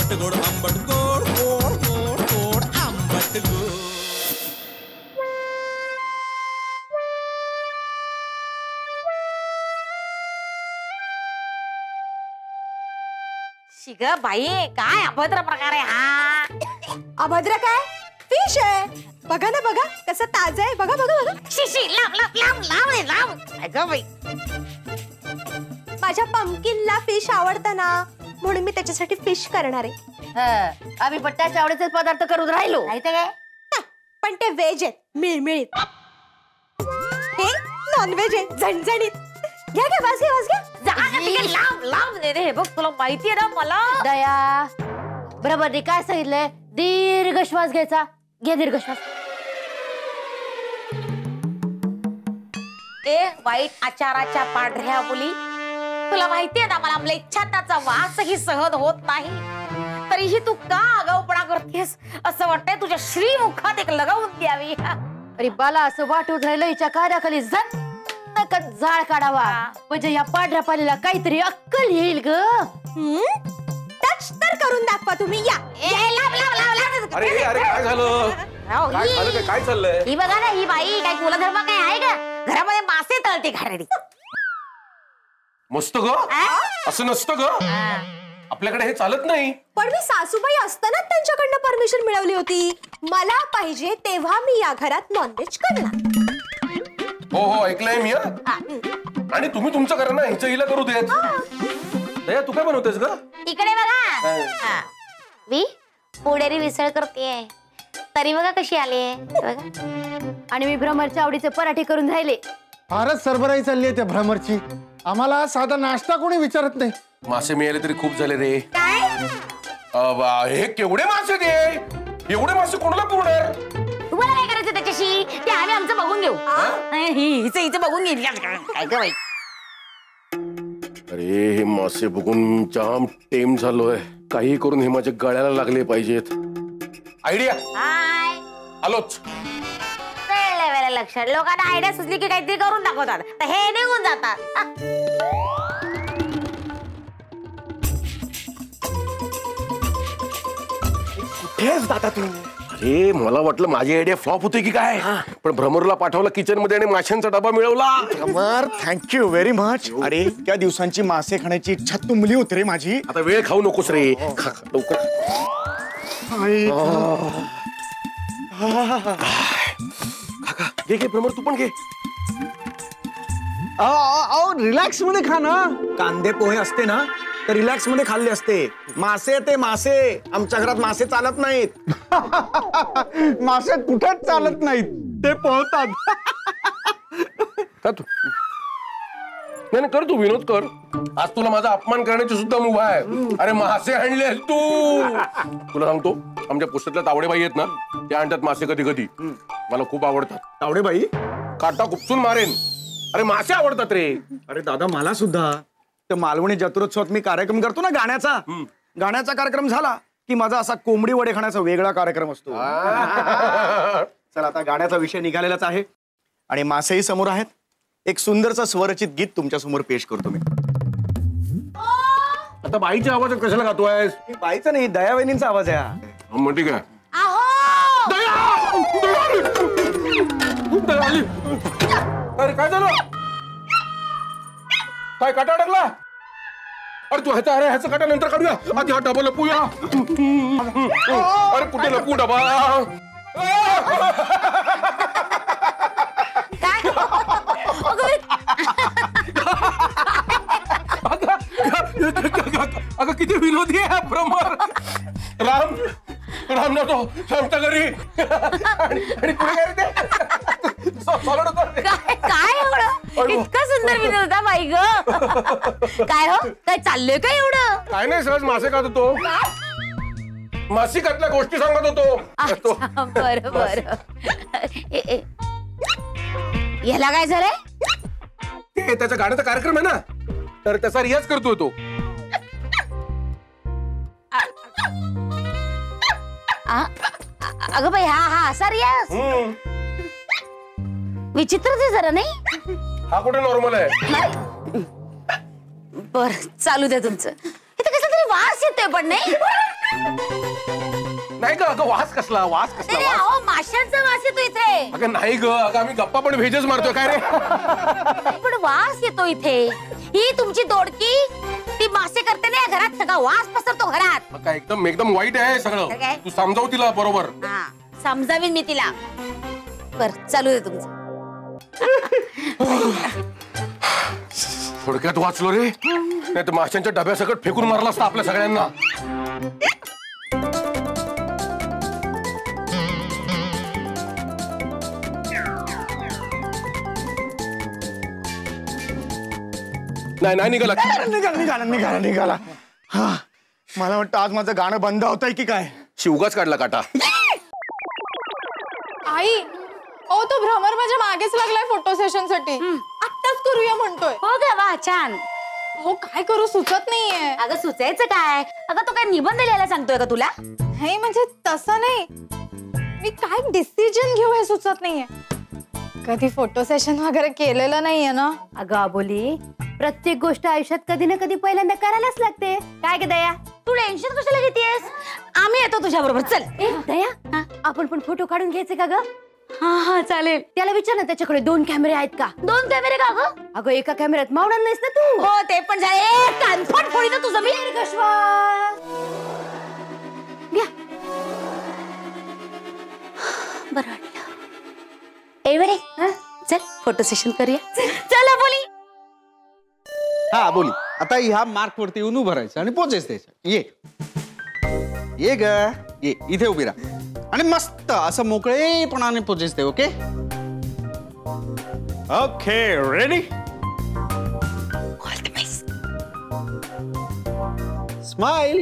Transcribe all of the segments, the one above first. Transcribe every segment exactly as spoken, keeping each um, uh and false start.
आंबट गोड आंबट गोड गोड गोड गोड आंबट गोड. शिग बाई काय अभद्र प्रकार आहे हा. अभद्र काय? फिश आहे. बघा ना बघा कसं ताजं आहे. बघा बघा बघा. शिशी लांब लांब लांब लांब रे लांब. अगं बाई माझ्या पंपकिनला फिश आवडतं ना म्हणून मी त्याच्यासाठी फिश करणार आहे. आम्ही पट्ट्याच्या आवडीचे पदार्थ करून राहिलो नाही तर काय. पण ते व्हेज आहेत मिळमिळीत. हे नॉनव्हेज आहे झणझणीत. घ्या घ्या वास घ्या वास घ्या. लांब लांब दे रे. बघ तुला माहितीये ना मला. दया बरोबर काय सांगितलंय. दीर्घ श्वास घ्यायचा. घे दीर्घ श्वास. ए वाईट आचाराच्या पांढऱ्या मुली तुला माहितीये ना मला म्लेच्छाताचा वासही सहन होत नाही तरीही तू का आगाऊपणा करतेस असं वाटतंय तुझ्या श्रीमुखात एक लगावून द्यावी. अरे बाला असं वाटून राहिलं हिच्या कार्याखाली जण जाळ काढावा म्हणजे या पांढऱ्या पालीला काहीतरी अक्कल येईल ग. टच तर करून दाखवा तुम्ही. या अरे अरे काय झालं काय झालं काय काय चाललंय. ही बघा ना ही बाई काय कुलधर्म काय आहे का घरामध्ये मासे तळते घाणेरडी. मस्त ग असं नसतं ग आपल्याकडे हे चालत नाही. पण मी सासूबाई असताना त्यांच्याकडनं परमिशन मिळवली होती. मला पाहिजे तेव्हा मी या घरात नॉनव्हेज करणार. हो हो ऐकलंय मी. आणि तुम्ही तुमचं करा ना हिचं हिला करू देत. दया तू काय बनवतेस ग. इकडे बघा मी पुढेरी मिसळ करतेय तरी बघा कशी आली. आणि मी भ्रमरच्या आवडीचे पराठे करून राहिले. फारच सरबराई चालली आहे त्या भ्रमरची. आम्हाला साधा नाश्ता कोणी विचारत नाही. मासे मिळाले तरी खूप झाले रे. हे केवढे मासे दे. एवढे मासे कोणाला पुरणार. तुम्हाला काय करायचं त्याच्याशी ते आम्ही आमचं बघून घेऊ. हिचं हिचं बघून घेईल काय ग बाई. अरे हे मासे बघून जाम टेम झालोय. काही करून हे माझ्या गळ्याला लागले पाहिजेत. आयडिया आलोच. कळलं वेळेला लक्षात लोकांना आयडिया सुचली की काहीतरी करून दाखवतात तर हे निघून जातात. कुठेच दादा तू. अरे मला वाटलं माझी आयडिया फ्लॉप होते की काय पण भ्रमरला पाठवला किचन मध्ये आणि माशांचा डबा मिळवला. भ्रमर थँक्यू व्हेरी मच. अरे त्या दिवसांची मासे खाण्याची इच्छा तुंबली होती रे माझी. आता वेळ खाऊ नकोस रे. खा लवकर. घे घे भ्रमर तू पण घे. रिलॅक्स मध्ये खा ना. कांदे पोहे असते ना तर रिलॅक्स मध्ये खाल्ले असते. मासे ते मासे आमच्या घरात मासे चालत नाहीत. मासे कुठेच चालत नाहीत ते पोहतात. का तू नाही नाही कर तू विनोद कर. आज तुला माझा अपमान करण्याची सुद्धा मुभा आहे. अरे मासे आणले तू. तुला सांगतो आमच्या पुस्तकातल्या तावडेबाई आहेत ना त्या आणतात मासे कधी कधी. मला खूप आवडतात. तावडेबाई काटा खुपसून मारेन. अरे मासे आवडतात रे. अरे दादा मला सुद्धा. तर मालवणी जत्रोत्सवात मी कार्यक्रम करतो ना गाण्याचा. गाण्याचा कार्यक्रम झाला की माझा असा कोंबडी वडे खाण्याचा वेगळा कार्यक्रम असतो. चला आता गाण्याचा विषय निघालेलाच आहे आणि मासेही समोर आहेत. एक सुंदरचं स्वरचित गीत तुमच्या समोर पेश करतो मी. आता बाईच्या आवाजात कशाला गातोय. बाईचा नाही दयावहिनींचा आवाज आहे. मग ठीक आहे. अरे काय झालं. काय काटा अडकला. अरे तू ह्याचा अरे ह्याचा काटा नंतर काढूया. आधी हा डबा लपूया. अरे कुठे लपू डबा. अगं किती विनोदी आहे भ्रमर. राम राम ना तो शांता घरी आणि काय एवढं इतकं सुंदर विनोद होता बाई ग. काय हो काय चाललंय का एवढं. काय नाही सहज मासे खात होतो. मासिकातल्या गोष्टी सांगत होतो. बरं बरं. याला काय झालंय. ते त्याचा गाण्याचा कार्यक्रम आहे ना तर त्याचा रियाज करतोय तो. अगं बाई हा हा असा रियाज विचित्रच आहे जरा नाही. हा कुठे नॉर्मल आहे. बर चालू द्या तुमचं. इथे कसं तरी वास येतोय पण नाही. नाही ग अगं वास कसला वास कसला अरे, वास अहो, माशांचा वास येतो इथे. अगं नाही ग अगं आम्ही गप्पा पण भेजच मारतोय काय रे पण वास येतो इथे. ही तुमची दोडकी ती मासे करते ना या घरात, सगळा वास पसरतो घरात. काय एकदम एकदम वाईट आहे तर सगळं. काय? तू समजाव तिला बरोबर. हा, समजावीन मी तिला. बर चालू दे तुमचं. थोडक्यात वाचलो रे, नाही तर माशांच्या डब्यासकट फेकून मारला असता आपल्या सगळ्यांना. नाही नाही निघाला निघाला निघाला निघाला निघाला हा मला वाटतं आज माझं गाणं बंद होत आहे की काय. शिवगाच काढला काटा. आई ओ तो भ्रमर माझ्या मागेच लागलाय फोटो सेशन साठी. आत्ताच करूया म्हणतोय. हो ग वा छान. हो काय करू सुचत नाहीये. अगं सुचायचं काय? अगं तो काय निबंध लिहायला सांगतोय का तुला? नाही म्हणजे तसं नाही, मी काय डिसिजन घेऊ हे सुचत नाहीये. कधी फोटो सेशन वगैरे केलेलं नाहीये ना. अगं आबोली, प्रत्येक गोष्ट आयुष्यात कधी ना कधी पहिल्यांदा करायलाच लागते. काय ग दया? तू टेन्शन कशाला घेतेस? आम्ही येतो तुझ्या बरोबर. चल. ए दया, आपण पण फोटो काढून घ्यायचे का ग? हा हा चालेल. त्याला विचार ना त्याच्याकडे दोन कॅमेरे आहेत का? दोन कॅमेरे का ग? अगं एका कॅमेऱ्यात मावणार नाहीस ना तू. हो ते पण झाले. ए, कानफट फोडी ना तुझं मी. श्वास घ्या. बरं वाटलं. ए वेळे चल फोटो सेशन करूया. चला बोली. हा बोली. आता ह्या मार्क वरती येऊन उभं राहायचं आणि पोचेस द्यायचं. ये ये ग ये इथे उभी राहा आणि मस्त असं मोकळेपणाने पोचेस दे. Okay okay ready smile.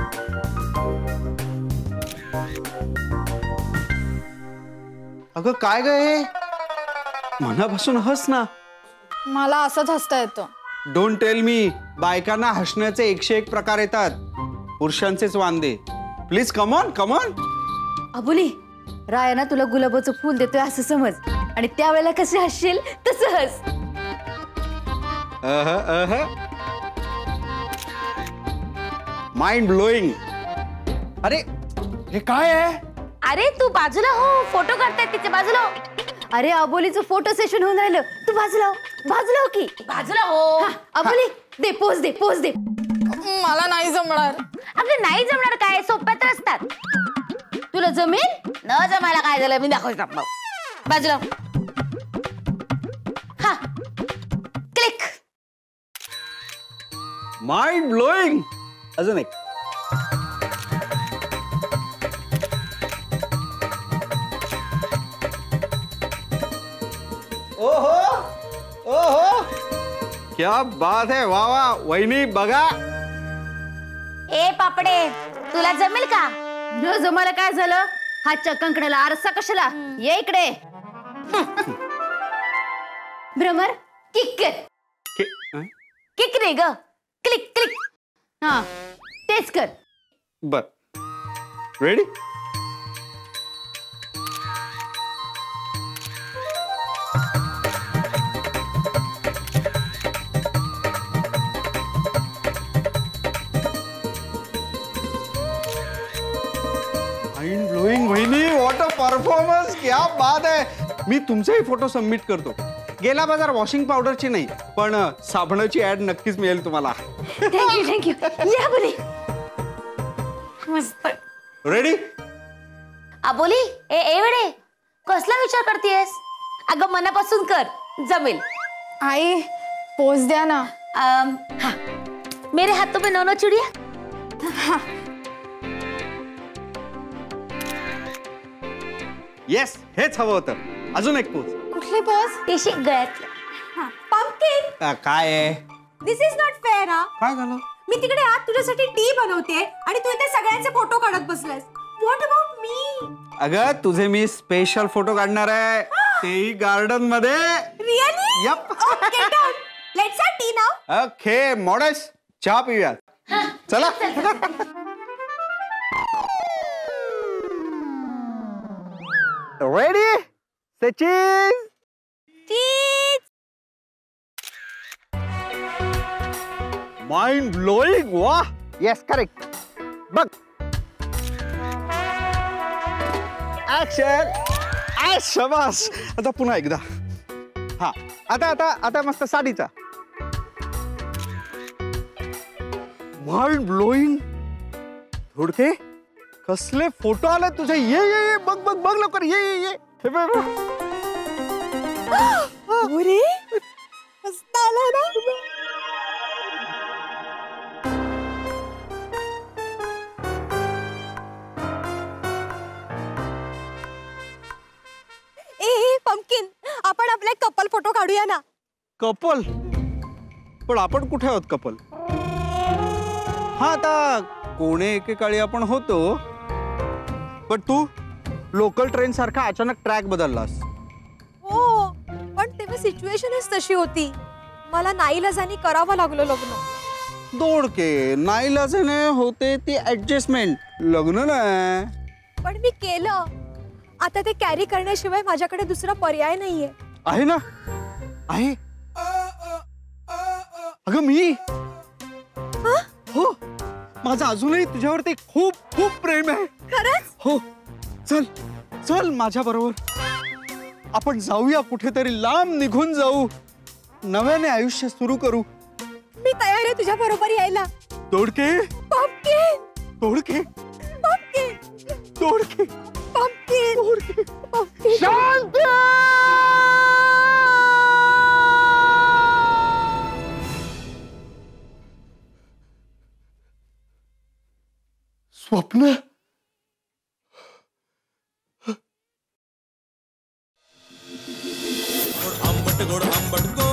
अगं काय ग हे मनापासून हस ना. मला असंच हसता येतं. Don't tell me. बायकांना हसण्याचे एकशे एक प्रकार येतात, पुरुषांचेच वांदे. Please come on come on. अबोली, राया ना तुला गुलाबाचं फुल देतोय असं समज आणि त्यावेळेला कसे हसशील तसं हस. अह अह माइंड ब्लोईंग. अरे हे काय आहे? अरे तू बाजूला हो, फोटो काढतायत तिच्या बाजूला हो. अरे अबोलीचं फोटो सेशन होऊन राहिलं, तू बाजूला हो, बाजूला हो की. बाजूला हो. हा, अबोली दे पोज दे पोज दे. मला नाही जमणार. अगं नाही जमणार काय, सोप्यात असतात. तुला जमेल? न जमायला काय झालं मी दाखवतो आपण. बाजूला. हा क्लिक. Mind blowing. अजून एक. ओहो ओहो क्या बात है. वा वा वहिनी बघा. ए पापडे तुला जमेल का? न जमायला काय झालं? हातच्या कंकणाला आरसा कशाला? ये इकडे. भ्रमर किक कर. के- अं? किक रे ग. Click click. हा तेच कर. बर रेडी. माइंड ब्लोईंग वहिनी. What a performance. क्या बात आहे. मी तुमचेही फोटो सबमिट करतो. गेला बाजार वॉशिंग पावडरची नाही पण साबणाची ऍड नक्कीच मिळेल तुम्हाला. Thank you thank you. या बोली. मस्त. रेडी. अबोली ए ए वेडे कसला विचार करतेस? अगं मनापासून कर, जमेल. आई पोज द्या ना. अम, हा मेरे हाथों में नौनो चुड़िया. येस हेच हवं होतं. अजून एक पोच. कुठली पोज? देशी गळ्यातलं. पंपकिन. अ, काय आहे? This is not fair. हा काय झालं? मी तिकडे आत तुझ्यासाठी टी बनवते आणि तू इथे सगळ्यांचे फोटो काढत बसलास. What about me? अगं तुझे मी स्पेशल फोटो काढणार आहे, तेही गार्डन मध्ये. Really? Yup. Okay done. Let's have tea now. Okay मॉडेस चहा पिऊयात. चला. रेडी सचिन. Mind blowing. वा येस करेक्ट. बघ ऍक्शन आ शबास. आता पुन्हा एकदा. हा आता आता आता मस्त साडीचा. Mind blowing. धोडके कसले फोटो आले तुझे. ये ये ये बघ बघ बघ लवकर. ये ये ये हे बघ बघ. अरे मस्त आला ना. ए पंपकिन, आपण आपला एक कपल फोटो काढूया ना. कपल. पण आपण कुठे आहोत कपल. हा आता कोणे एकेकाळी आपण होतो. पण तू लोकल ट्रेन सारखा अचानक ट्रॅक बदललास. हो पण तेव्हा सिच्युएशनच तशी होती. मला नाईलाजाने करावं लागलं लग्न. दोडके नाईलाजाने होते ती ऍडजस्टमेंट. लग्न नाही. पण मी केलं. आता ते कॅरी करण्याशिवाय माझ्याकडे दुसरा पर्याय नाहीये. आहे ना. आहे. अगं मी हो माझं अजूनही तुझ्यावरती खूप खूप प्रेम आहे. खरंच. हो चल चल माझ्या बरोबर. आपण जाऊया कुठेतरी लांब निघून जाऊ. नव्याने आयुष्य सुरू करू. मी तयार आहे तुझ्या बरोबर यायला. दोडके पंपकिन दोडके पंपकिन दोडके पंपकिन दोडके. पंपकिन. शांत. स्वप्न. आंबट गोड आंबट गोड